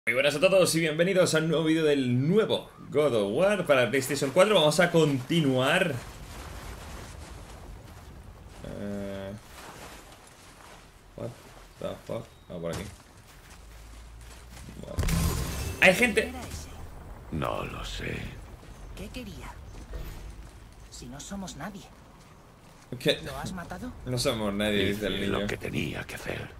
Muy buenas a todos y bienvenidos a un nuevo vídeo del nuevo God of War para PlayStation 4. Vamos a continuar. What the fuck? Ah, por aquí. Vale. Hay gente. No lo sé. ¿Qué quería? Si no somos nadie. ¿Qué? ¿Lo has matado? No somos nadie, dice el Hice niño. lo que tenía que hacer.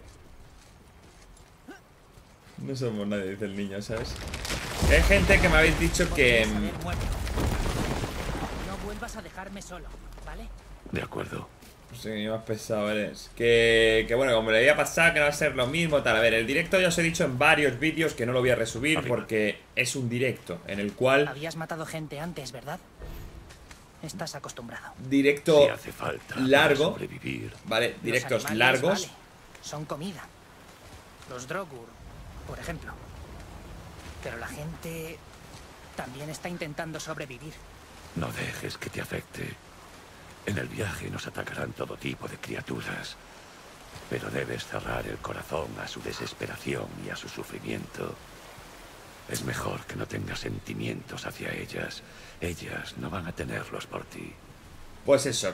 No somos nadie, dice el niño, ¿sabes? Hay gente que me habéis dicho que... Podrías haber muerto. No vuelvas a dejarme solo, ¿vale? De acuerdo. Sí, más pesado eres. Que bueno, como le había pasado, que no va a ser lo mismo, tal. A ver, el directo ya os he dicho en varios vídeos que no lo voy a resubir Arriba. porque es un directo en el cual... Habías matado gente antes, ¿verdad? Estás acostumbrado. Directo Si hace falta para largo, sobrevivir. ¿vale? Los Directos animales, largos. vale, son comida. Los Drogur, por ejemplo. Pero la gente también está intentando sobrevivir. No dejes que te afecte. En el viaje nos atacarán todo tipo de criaturas. Pero debes cerrar el corazón a su desesperación y a su sufrimiento. Es mejor que no tengas sentimientos hacia ellas. Ellas no van a tenerlos por ti. Pues eso,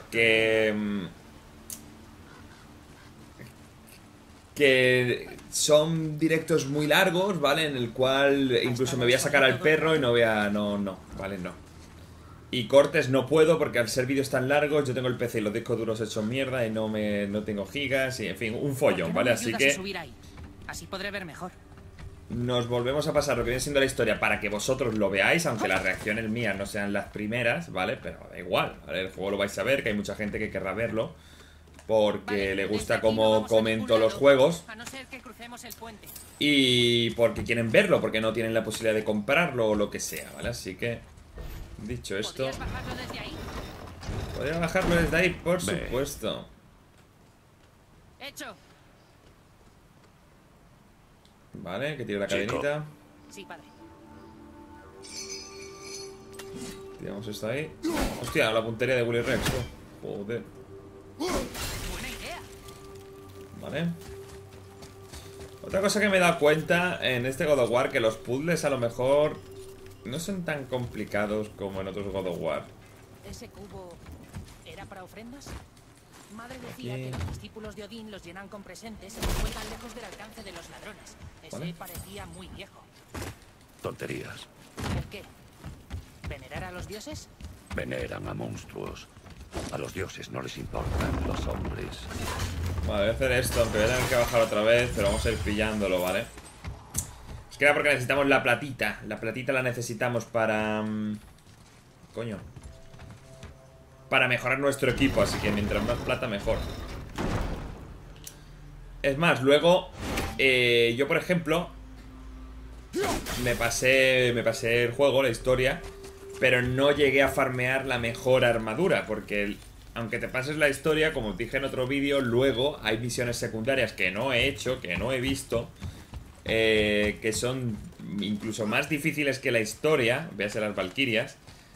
que son directos muy largos, ¿vale? En el cual incluso me voy a sacar al perro y no voy a... No, ¿vale? No. Y cortes no puedo porque al ser vídeos tan largos yo tengo el PC y los discos duros hechos mierda y no tengo gigas y en fin, un follón, ¿vale? Así que Subir ahí? Así podré ver mejor. nos volvemos a pasar lo que viene siendo la historia para que vosotros lo veáis, aunque las reacciones mías no sean las primeras, ¿vale? Pero da igual, ¿vale? El juego lo vais a ver, que hay mucha gente que querrá verlo porque le gusta cómo comento los juegos A no ser que crucemos el puente. y porque quieren verlo, porque no tienen la posibilidad de comprarlo o lo que sea, ¿vale? Así que, dicho esto, ¿Podrías bajarlo desde ahí? podría bajarlo desde ahí, por Ve. supuesto. Hecho. Vale, que tire la Chico. cadenita. Sí, padre. Tiramos esto ahí. Hostia, la puntería de Willy Rex, joder. Buena idea. Vale. Otra cosa que me he dado cuenta en este God of War, que los puzzles a lo mejor no son tan complicados como en otros God of War. ¿Ese cubo era para ofrendas? Madre decía Aquí. que los discípulos de Odín los llenan con presentes y no tan lejos del alcance de los ladrones. Ese Vale. parecía muy viejo. Tonterías. ¿El qué? ¿Venerar a los dioses? Veneran a monstruos. A los dioses no les importan los hombres. Vale, voy a hacer esto, aunque voy a tener que bajar otra vez, pero vamos a ir pillándolo, ¿vale? Es que era porque necesitamos la platita. La platita la necesitamos para... coño. Para mejorar nuestro equipo, así que mientras más plata, mejor. Es más, luego... yo, por ejemplo... Me pasé el juego, la historia, pero no llegué a farmear la mejor armadura, porque aunque te pases la historia, como os dije en otro vídeo, luego hay misiones secundarias que no he hecho, que no he visto, que son incluso más difíciles que la historia, véase las Valquirias,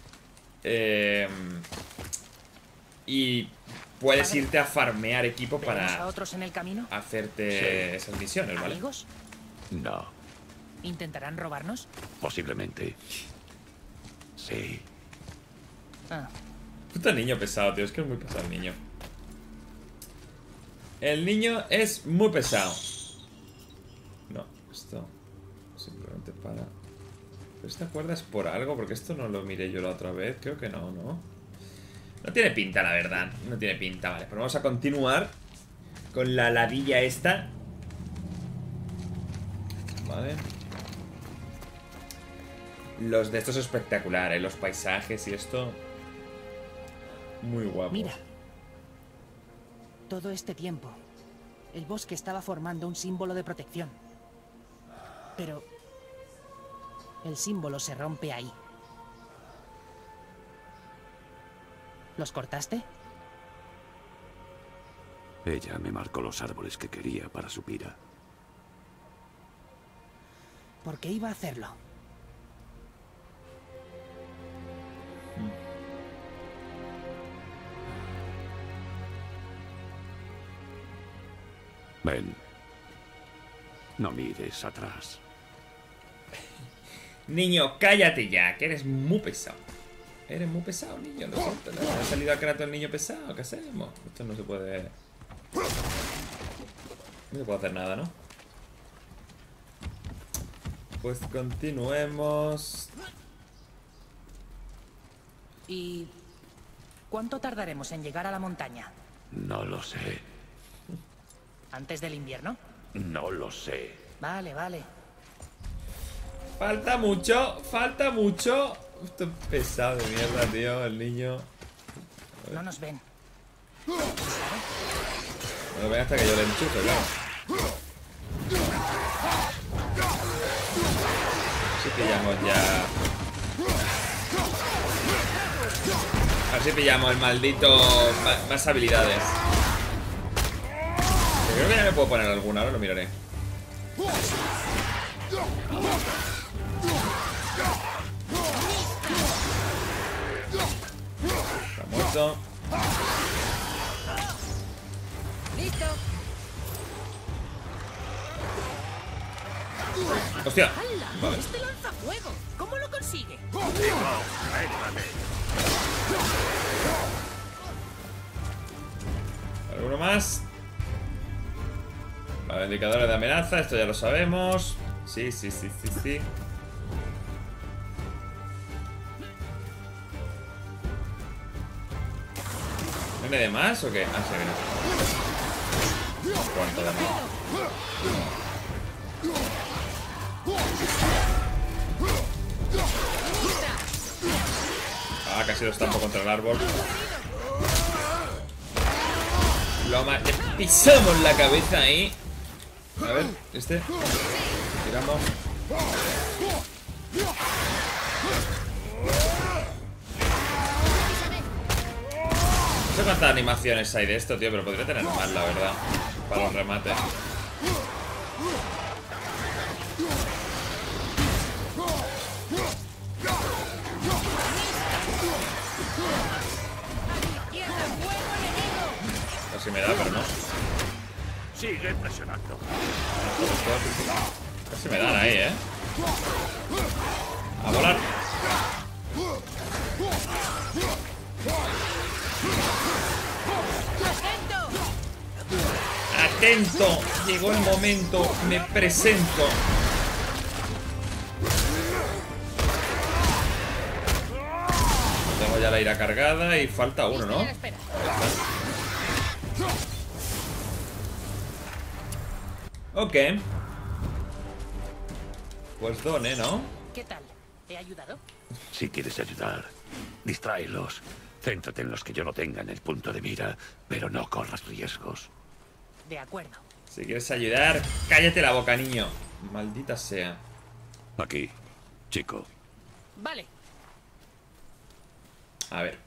y puedes irte a farmear equipo ¿Veremos a para otros en el camino? hacerte esas misiones, ¿vale? ¿Amigos? No, ¿Intentarán robarnos? posiblemente. Sí. Ah, Puto niño pesado, tío, es que es muy pesado el niño. El niño es muy pesado. No, esto simplemente para... ¿Pero esta cuerda es por algo? Porque esto no lo miré yo la otra vez. Creo que no, ¿no? No tiene pinta, la verdad. No tiene pinta, vale. Pero vamos a continuar con la ladilla esta. Vale. Los de estos espectaculares, los paisajes y esto. Muy guapo. mira. Todo este tiempo, el bosque estaba formando un símbolo de protección. Pero el símbolo se rompe ahí. ¿Los cortaste? Ella me marcó los árboles que quería para su pira. ¿Por qué iba a hacerlo? Ven. No mires atrás. Niño, cállate ya, que eres muy pesado. Eres muy pesado, niño, lo siento. ¿Le ha salido a Kratos el niño pesado? ¿Qué hacemos? Esto no se puede... No se puede hacer nada, ¿no? Pues continuemos. ¿Y cuánto tardaremos en llegar a la montaña? No lo sé. ¿Antes del invierno? No lo sé. Vale, vale. Falta mucho, falta mucho. Esto es pesado de mierda, tío, el niño. No nos ven. No lo ven hasta que yo le enchufe, claro. Si pillamos ya. A ver si pillamos el maldito. Más habilidades. Yo creo que ya me puedo poner alguna, ahora lo miraré. Está muerto. ¡Listo! ¡Hostia! ¡Hala! Vale. ¡Este lanza fuego! ¿Cómo lo consigue? ¿Alguno más? Vale, indicadores de amenaza, esto ya lo sabemos. Sí, sí, sí, sí, sí. ¿Viene de más o qué? Ah, sí, viene. ¿Cuánto de más? Ah, casi lo estampo contra el árbol. Le pisamos la cabeza ahí. A ver, este. Tiramos. No sé cuántas animaciones hay de esto, tío, pero podría tener más, la verdad. Para los remates. Casi me da, pero no. Sigue presionando. Casi me dan ahí, A volar. Atento. Llegó el momento. Me presento. Tengo ya la ira cargada y falta uno, ¿no? Espera, espera. Ok. Pues Done, ¿no? ¿Qué tal? ¿Te he ayudado? Si quieres ayudar, distráelos. Céntrate en los que yo no tenga en el punto de mira, pero no corras riesgos. De acuerdo. Si quieres ayudar, cállate la boca, niño. Maldita sea. Aquí, chico. Vale. A ver.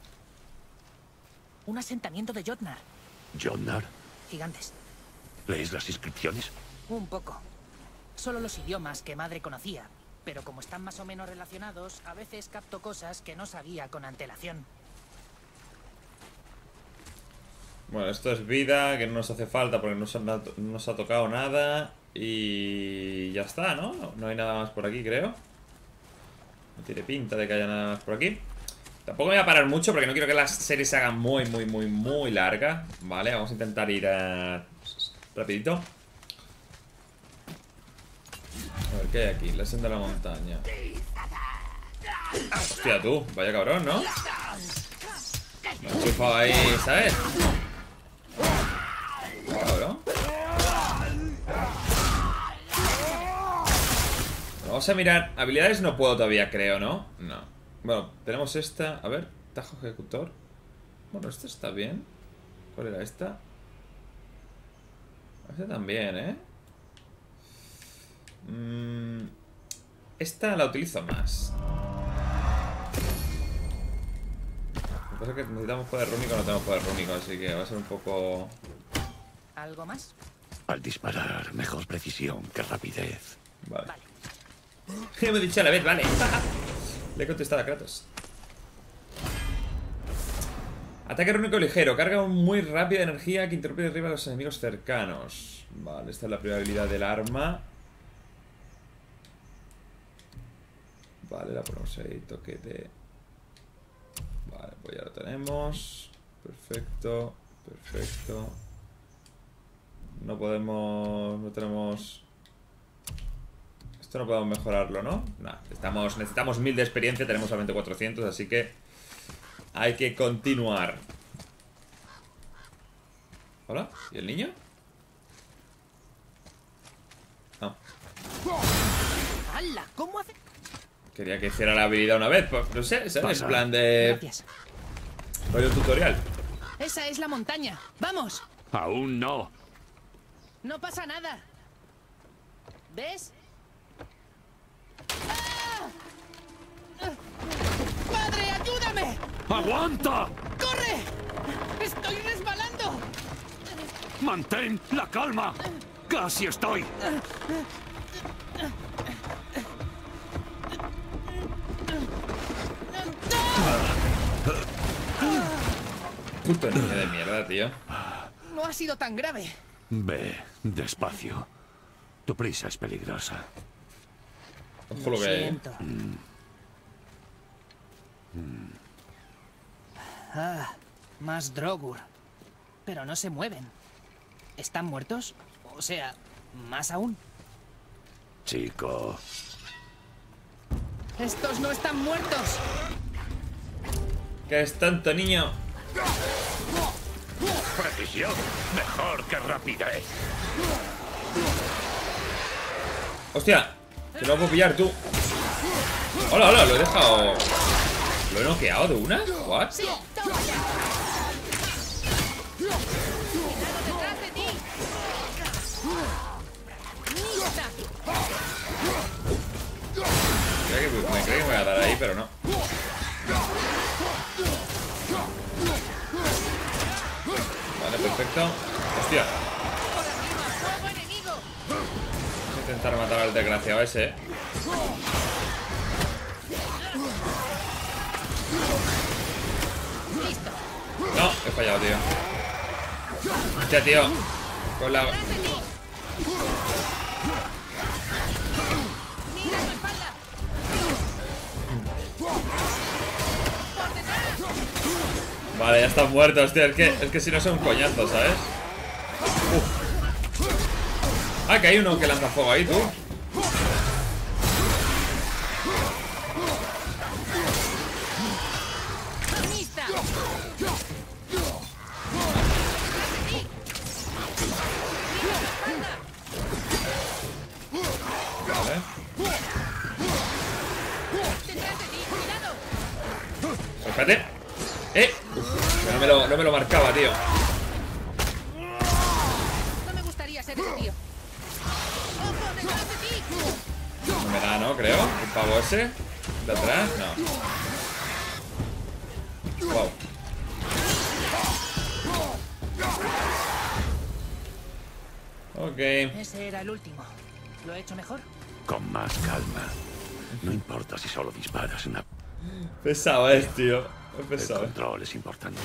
Un asentamiento de Jotnar. Jotnar, Gigantes. ¿lees las inscripciones? Un poco. Solo los idiomas que madre conocía. Pero como están más o menos relacionados, a veces capto cosas que no sabía con antelación. Bueno, esto es vida, que no nos hace falta porque no nos ha tocado nada. Y ya está, ¿no? No hay nada más por aquí, creo. No tiene pinta de que haya nada más por aquí. Tampoco me voy a parar mucho porque no quiero que la serie se haga muy larga. Vale, vamos a intentar ir rapidito. A ver, ¿qué hay aquí? La senda de la montaña. Hostia, tú, vaya cabrón, ¿no? Me he enchufado ahí, ¿sabes? Cabrón. Bueno, vamos a mirar. Habilidades no puedo todavía, creo, ¿no? No. Bueno, tenemos esta. A ver, tajo ejecutor. Bueno, esta está bien. ¿Cuál era esta? Esta también, ¿eh? Esta la utilizo más. Lo que pasa es que necesitamos poder rúnico, no tenemos poder rúnico, así que va a ser un poco... ¿Algo más? Al disparar, mejor precisión que rapidez. Vale. Vale. Hemos dicho a la vez, vale. Le he contestado a Kratos. Ataque rúnico ligero. Carga muy rápida energía que interrumpe y derriba a los enemigos cercanos. Vale, esta es la primera habilidad del arma. Vale, la ponemos ahí, toquete. Vale, pues ya lo tenemos. Perfecto, perfecto. No podemos... No tenemos... Esto no podemos mejorarlo, ¿no? No, necesitamos 1000 de experiencia, tenemos solamente 400, así que hay que continuar. ¿Hola? ¿Y el niño? No. ¡Hala! ¿Cómo hace? Quería que hiciera la habilidad una vez, pues no sé, ¿sabes? En plan de... Gracias. rollo tutorial. Esa es la montaña. ¡Vamos! Aún no. No pasa nada. ¿Ves? ¡Ah! ¡Padre, ayúdame! ¡Aguanta! ¡Corre! ¡Estoy resbalando! ¡Mantén la calma! ¡Casi estoy! Puto niño de mierda, tío. No ha sido tan grave. Ve, despacio. Tu prisa es peligrosa. Ojo lo que hay. Siento. Ah, más Drogur. Pero no se mueven. ¿Están muertos? O sea, más aún. Chico. ¡Estos no están muertos! ¿Qué es tanto, niño? Precisión mejor que rapidez. ¡Hostia! Que lo puedo pillar tú. Hola, hola, lo he dejado. ¿Lo he noqueado de una? ¿What? ¡Sí! ¡Toma ya! ¡Cuidado detrás de ti! ¡Lista! Me creo que me voy a dar ahí, pero no. Vale, perfecto. Hostia. ¡Por arriba! ¡Fuego enemigo! Voy a intentar matar al desgraciado ese, ¿eh? ¡Listo! No, he fallado, tío. Hostia, tío. Con la... ¡Detrás de ti! ¡Mira tu espalda! ¡Por detrás! Vale, ya están muertos, tío. Es que si no son coñazos, ¿sabes? Uf. Ah, que hay uno que lanza fuego ahí, tú. ¡Lista! Vale. ¡Detrás de ti! ¡Cuidado! Espérate. Uf, no me lo marcaba, tío. No me gustaría ser ese tío. ¡Ojo, detrás de ti! No me da, ¿no? Creo. El pavo ese. De atrás, no. Wow. Ok. Ese era el último. ¿Lo he hecho mejor? Con más calma. No importa si solo disparas una... Pesado es, tío. Es El pesado. control es importante.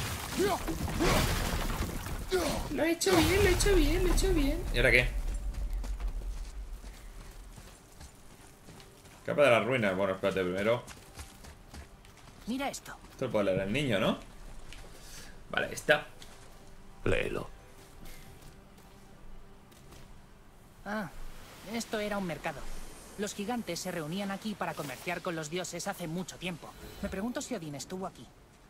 Lo he hecho bien, lo he hecho bien, lo he hecho bien. ¿Y ahora qué? Capa de las ruinas. Bueno, espérate primero. Mira esto. Esto lo puede leer el niño, ¿no? Vale, ahí está. Léelo. Ah, esto era un mercado. Los gigantes se reunían aquí para comerciar con los dioses hace mucho tiempo. Me pregunto si Odín estuvo aquí.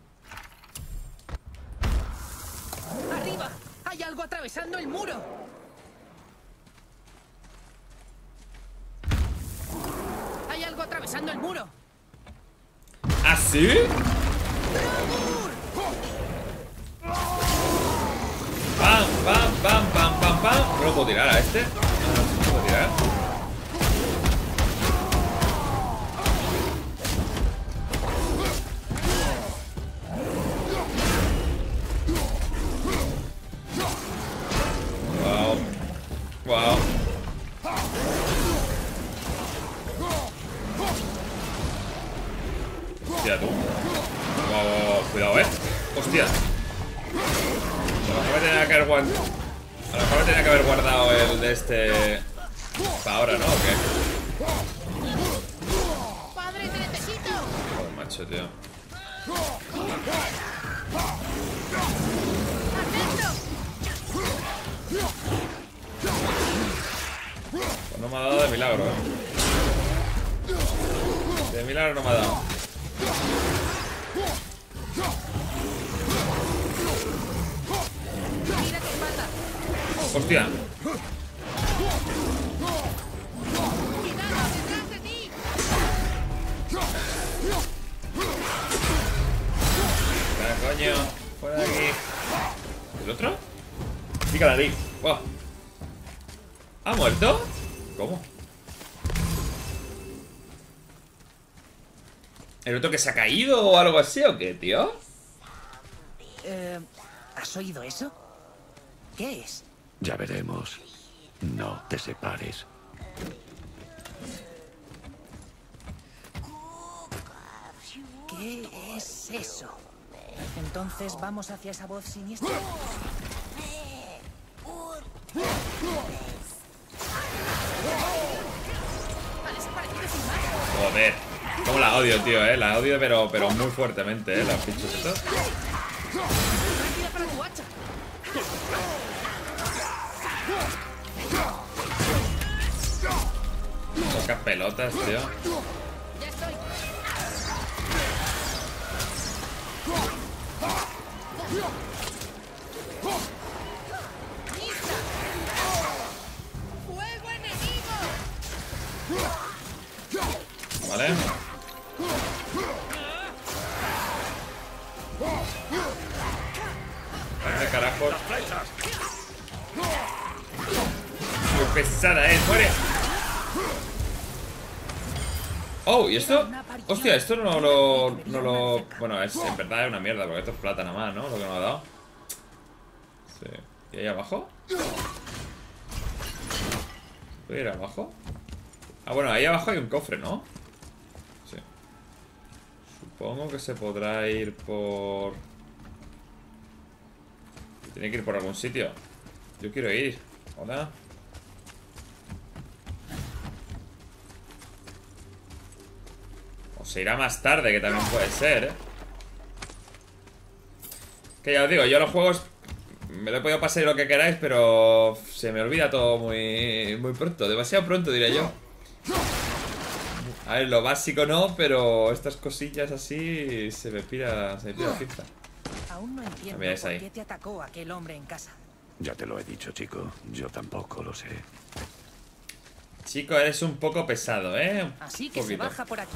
¡Arriba! ¡Hay algo atravesando el muro! ¡Hay algo atravesando el muro! ¿Ah, sí? ¡Pam, pam, pam, pam, pam, pam! ¿No lo puedo tirar a este? No, no lo puedo tirar. Wow. Wow. Hostia, tú. Wow, wow, wow. Cuidado, hostia. A lo mejor me tenía que haber guardado. A lo mejor me tenía que haber guardado el de este. Para ahora, ¿no? ¿O qué? ¡Padre, te bicho, tío. Pues no me ha dado de milagro, De milagro no me ha dado. Mira que mata. ¡Hostia! ¡Cuidado, detrás de ti! Coño, fuera de aquí. ¿El otro? Pica la nariz. ¡Wow! ¿Ha muerto? ¿Cómo? ¿El otro que se ha caído o algo así o qué, tío? ¿Has oído eso? ¿Qué es? Ya veremos. No te separes. ¿Qué es eso? Entonces vamos hacia esa voz siniestra. Ha desaparecido sin más. Joder. Cómo la odio, tío, La odio, pero muy fuertemente, Las pinches estas. Rápida para tu hacha. Pocas pelotas, tío. Ya estoy. ¡Lista! ¡Fuego enemigo! ¿Vale? ¿Dónde carajos? Muy pesada, muere. Oh, ¿y esto? Hostia, esto no lo... Bueno, en verdad es una mierda, porque esto es plata nada más, ¿no? Lo que me ha dado. Sí. ¿Y ahí abajo? ¿Puedo ir abajo? Ah, bueno, ahí abajo hay un cofre, ¿no? Sí. Supongo que se podrá ir por... Tiene que ir por algún sitio. Yo quiero ir. Hola. O se irá más tarde, que también puede ser, Que ya os digo, yo los juegos me lo he podido pasar lo que queráis, pero se me olvida todo muy pronto. Demasiado pronto, diría yo. A ver, lo básico no, pero estas cosillas así se me pira la pinza. Aún no entiendo Mira, es por ahí. qué te atacó aquel hombre en casa. Ya te lo he dicho, chico. Yo tampoco lo sé. Chico, eres un poco pesado, Así que Un se poquito. baja por aquí.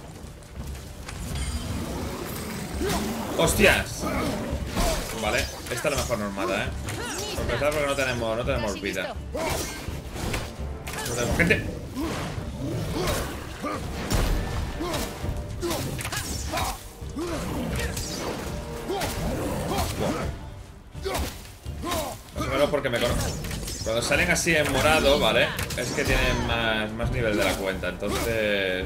¡Hostias! Vale, esta es la mejor normada, Por empezar porque no tenemos Casi vida. listo. No tenemos gente. Más o menos porque me conozco. Cuando salen así en morado, ¿vale? Es que tienen más nivel de la cuenta, entonces...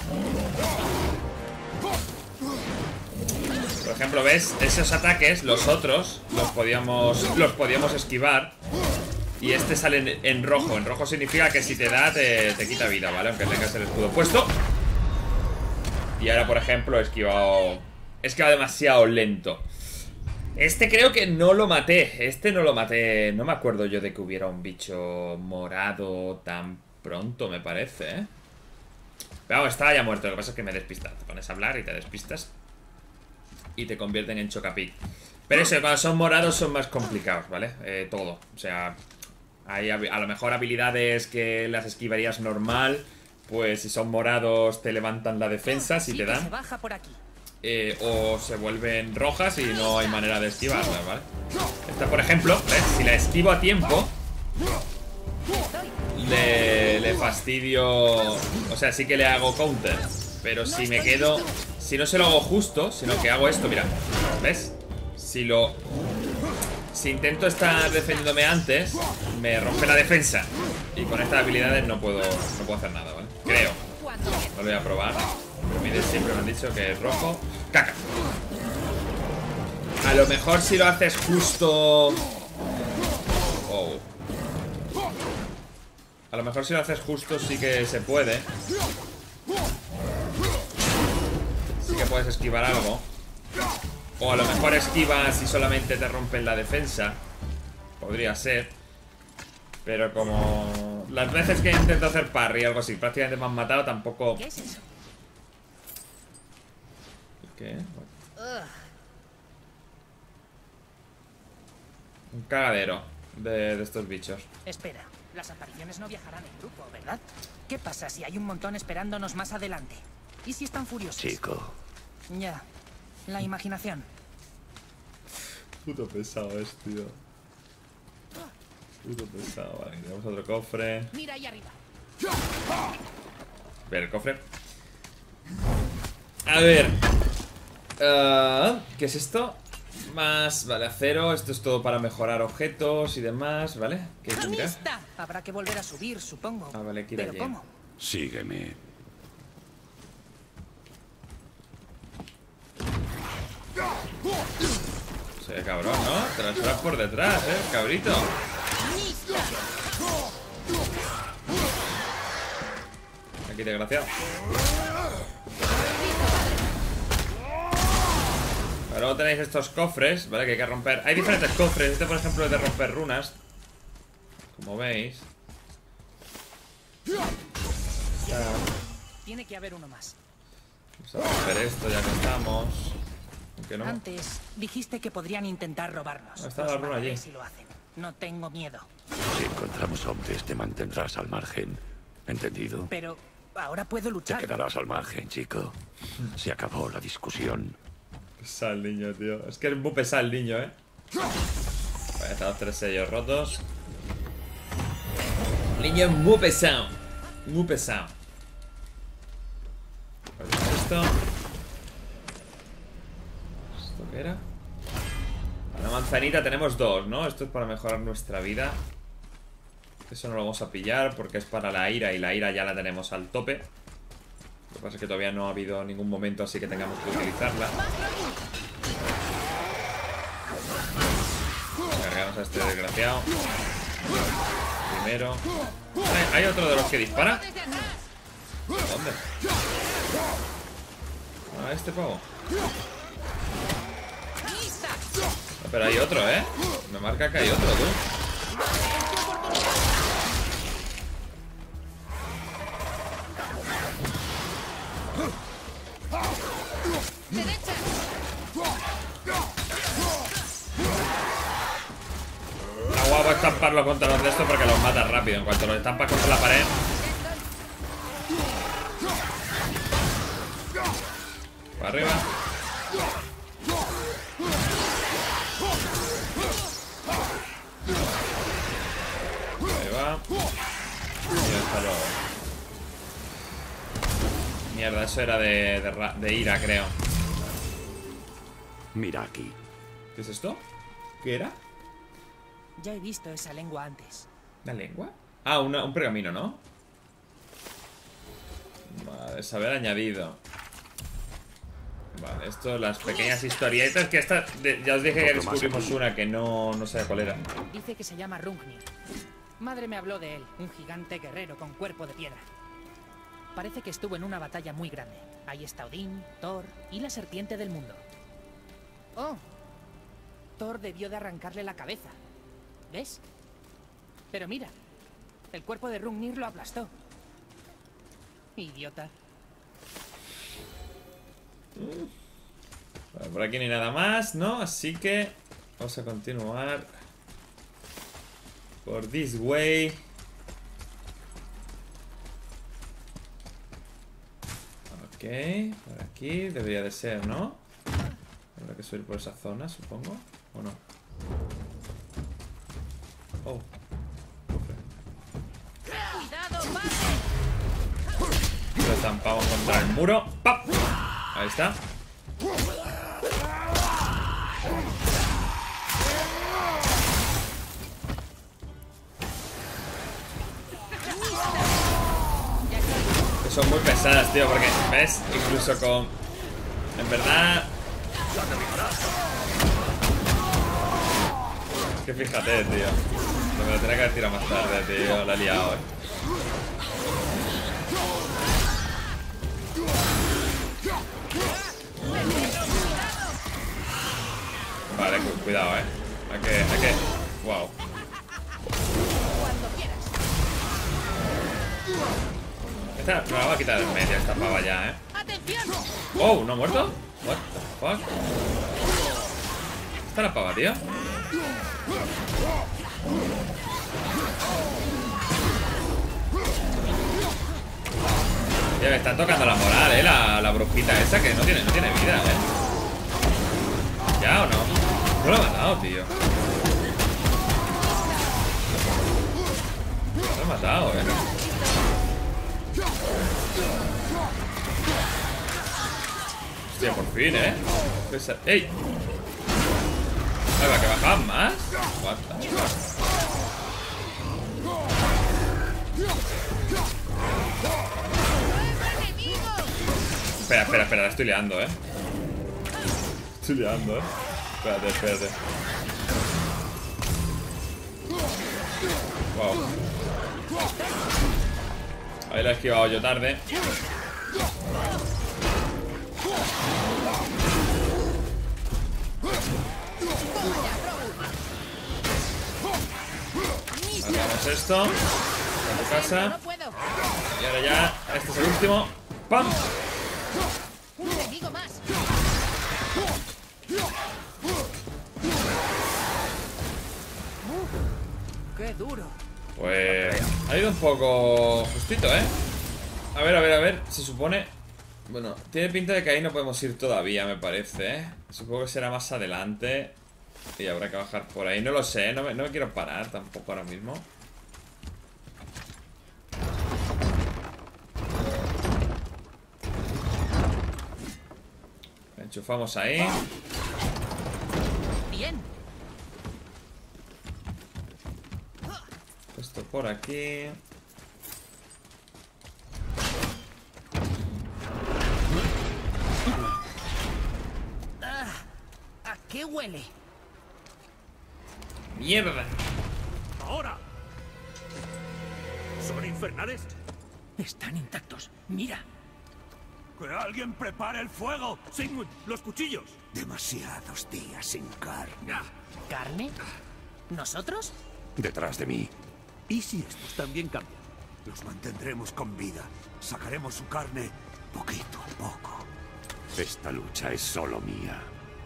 Por ejemplo, ¿ves? Esos ataques, los otros, los podíamos esquivar. Y este sale en rojo. En rojo significa que si te da, te quita vida, ¿vale? Aunque tengas el escudo puesto. Y ahora, por ejemplo, he esquivado demasiado lento. Este creo que no lo maté. Este no lo maté. No me acuerdo yo de que hubiera un bicho morado tan pronto, me parece, Pero vamos, estaba ya muerto. Lo que pasa es que me he despistado. Te pones a hablar y te despistas. Y te convierten en Chocapic. Pero eso, cuando son morados son más complicados, ¿vale? Todo. O sea, hay a lo mejor habilidades que las esquivarías normal. Pues si son morados te levantan la defensa si Así te que dan. se baja por aquí. O se vuelven rojas y no hay manera de esquivarlas, ¿vale? Esta, por ejemplo, ¿ves? Si la esquivo a tiempo, le fastidio. O sea, sí que le hago counter. Pero si me quedo... Si no se lo hago justo, sino que hago esto, mira. ¿Ves? Si intento estar defendiéndome antes, me rompe la defensa. Y con estas habilidades no puedo hacer nada, ¿vale? Creo. No lo voy a probar. Pero miren, siempre me han dicho que es rojo. ¡Caca! A lo mejor si lo haces justo... Oh. A lo mejor si lo haces justo sí que se puede. Sí que puedes puedes esquivar algo. O a lo mejor esquivas y solamente te rompen la defensa. Podría ser. Pero como... las veces que intento hacer parry o algo así, prácticamente me han matado, tampoco... ¿Qué es eso? ¿Qué? Un cagadero de estos bichos. Espera, las apariciones no viajarán en grupo, ¿verdad? ¿Qué pasa si hay un montón esperándonos más adelante? ¿Y si están furiosos? Chico, Ya, la imaginación. Puto pesado es, tío. Puto pesado. Vale, tenemos otro cofre. Mira ahí arriba. Ver el cofre. A ver. ¿Qué es esto? Más, vale, acero. Esto es todo para mejorar objetos y demás, ¿vale? ¿Qué hay que mirar? ¡Amista! Habrá que volver a subir, supongo. Ah, vale, hay que ir ¿Pero allí. cómo? sígueme. Se ve cabrón, ¿no? Te las traes por detrás, cabrito. Aquí, desgraciado. Pero luego tenéis estos cofres, ¿vale? Que hay que romper. Hay diferentes cofres. Este, por ejemplo, es de romper runas. Como veis. Tiene que haber uno más. Vamos a romper esto ya que estamos. Aunque no. Antes dijiste que podrían intentar robarnos. Está Los la runa mataré allí. si lo hacen. No tengo miedo. Si encontramos hombres, te mantendrás al margen. ¿Entendido? Pero ahora puedo Te luchar. quedarás al margen, chico. Se acabó la discusión. Pesado el niño, tío. Es que es muy pesado el niño, Vale, están 3 sellos rotos. El niño es muy pesado. Muy pesado. Esto. ¿Esto qué era? La manzanita tenemos 2, ¿no? Esto es para mejorar nuestra vida. Eso no lo vamos a pillar porque es para la ira y la ira ya la tenemos al tope. Lo que pasa es que todavía no ha habido ningún momento así que tengamos que utilizarla. Cargamos a este desgraciado. Primero. ¿Hay otro de los que dispara? ¿Dónde? Ah, este pavo. No, pero hay otro, Me marca que hay otro, tú. Derecha. Está guapo estamparlo contra los de estos porque los mata rápido. En cuanto los estampas contra la pared. Para arriba. Ahí va. Y hasta luego. Mierda, eso era de ira, creo. Mira aquí. ¿Qué es esto? ¿Qué era? Ya he visto esa lengua antes. ¿La lengua? Ah, un pergamino, ¿no? Vale, saber añadido. Vale, esto, las pequeñas historietas. Que esta, ya os dije que descubrimos una que no sé cuál era. Dice que se llama Rungnir. Madre me habló de él, un gigante guerrero con cuerpo de piedra. Parece que estuvo en una batalla muy grande. Ahí está Odín, Thor y la serpiente del mundo. Oh, Thor debió de arrancarle la cabeza. ¿Ves? Pero mira, el cuerpo de Rungnir lo aplastó. Idiota. Vale, por aquí no hay nada más, ¿no? Así que vamos a continuar por this way. Ok, por aquí debería de ser, ¿no? Habrá que subir por esa zona, supongo. ¿O no? Oh. Cuidado, padre. Lo estampamos contra el muro. ¡Pap! Ahí está. Que son muy pesadas, tío, porque, ¿ves? Incluso con... En verdad... Es que fíjate, tío. Me lo tenía que haber tirado más tarde, tío. La he liado, Vale, cuidado, Hay que... Wow. Cuando quieras. Esta me la va a quitar en medio, esta pava ya, ¡Atención! Oh, ¿no ha muerto? What the fuck? ¿Está la pava, tío? Ya me están tocando la moral, la brujita esa que no tiene vida, ¿Ya o no? No lo he matado, tío. Lo he matado, Hostia, por fin, ¡Ey! ¿Que bajaban más? What the fuck? Espera, la estoy liando, Estoy liando, Espérate. Wow. Ahí la he esquivado yo tarde. Hagamos esto. A tu casa. No puedo. Y ahora ya, este es el último. ¡Pam! Un enemigo más. ¡Qué duro! Pues ha ido un poco justito, A ver, se supone... Bueno, tiene pinta de que ahí no podemos ir todavía, me parece, Supongo que será más adelante. Y habrá que bajar por ahí, no lo sé, no me quiero parar tampoco ahora mismo. Enchufamos ahí. Bien. Esto por aquí. ¿A qué huele? ¡Mierda! ¡Ahora! ¿Son infernales? Están intactos. Mira. ¡Que alguien prepare el fuego! ¡Sigmund, los cuchillos! Demasiados días sin carne. ¿Carne? ¿Nosotros? Detrás de mí. ¿Y si estos también cambian? Los mantendremos con vida. Sacaremos su carne poquito a poco. Esta lucha es solo mía.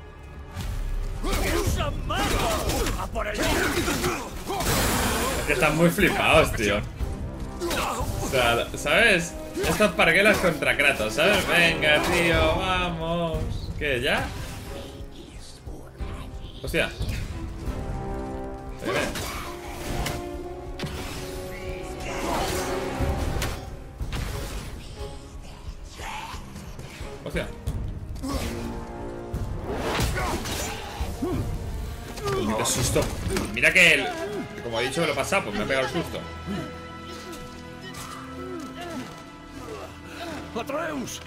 ¡A por el... Es que están muy flipados, tío. O sea, ¿sabes? Estas parguelas contra Kratos, ¿sabes? Venga, tío, vamos. ¿Qué, ya? Hostia. Hostia. Qué susto. Mira que como he dicho que lo he pasado, pues me ha pegado el susto. ¡Atreus!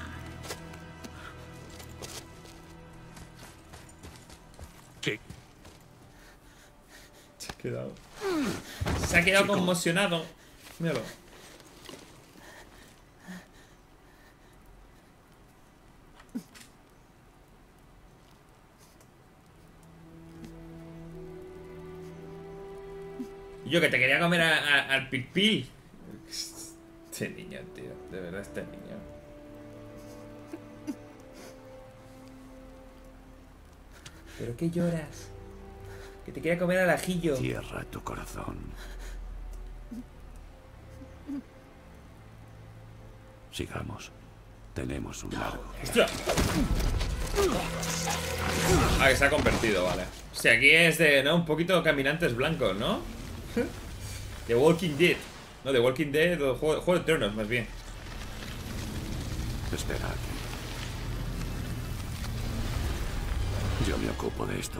Sí. Se ha quedado conmocionado. Míralo. Yo que te quería comer al Pil. Este niño, tío. De verdad, este niño. ¿Pero qué lloras? Que te quería comer al ajillo. Cierra tu corazón. Sigamos. Tenemos un largo. ¡Hostia! Ah, que se ha convertido, vale. O sea, aquí es de, ¿no? Un poquito caminantes blancos, ¿no? The Walking Dead. No, The Walking Dead, Juego de Tronos, más bien. Espera aquí. Yo me ocupo de esto.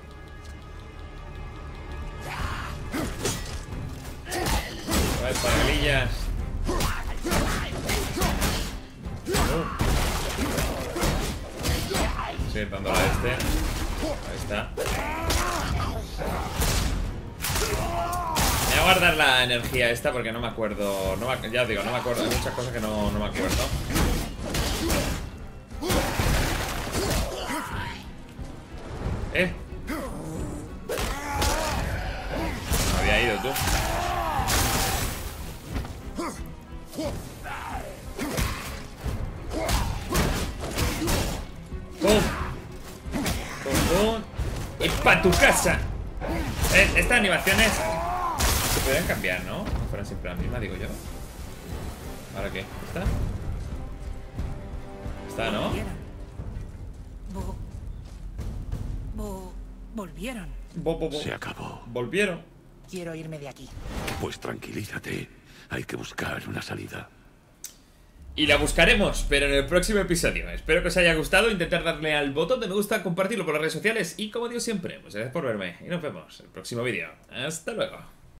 A ver, pargalillas. Sí, dándole a este. Ahí está. Voy a guardar la energía esta porque no me acuerdo. Ya os digo, no me acuerdo. Hay muchas cosas que no me acuerdo. ¡Pum! ¡Pum! ¡Y pa' tu casa! Estas animaciones se podrían cambiar, ¿no? No fueran siempre la misma, digo yo. ¿Ahora qué? ¿Está? ¿Está, no? Volvieron. Se acabó. Volvieron. Quiero irme de aquí. Pues tranquilízate. Hay que buscar una salida. Y la buscaremos, pero en el próximo episodio. Espero que os haya gustado. Intentar darle al botón de me gusta, compartirlo por las redes sociales. Y como digo siempre, pues gracias por verme. Y nos vemos en el próximo vídeo. Hasta luego.